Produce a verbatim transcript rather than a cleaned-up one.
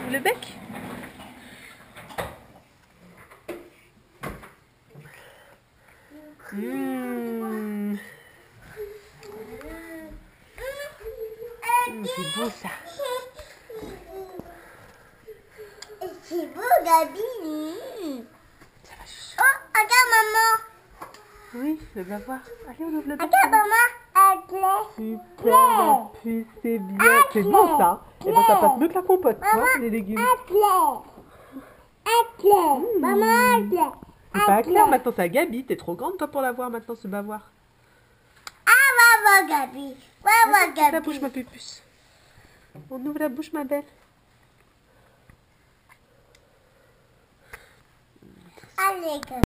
Ouvre le bec. Mmh. Mmh, c'est beau ça. C'est beau, Gabi. Ça va, chouchou. Oh, regarde maman. Oui, je vais voir. Allez, on ouvre le bec. Regarde maman. Super, puis c'est bien. C'est bon ça. Et ben ça passe mieux que la compote, tu vois, les légumes. Mmh. Maman, C'est pas clair maintenant, c'est à Gabi. T'es trop grande toi pour la voir maintenant, ce bavoir. Ah, maman, Gabi. Maman, Ouvre la Gabi. bouche, ma pupuce. On ouvre la bouche, ma belle. Allez, Gabi.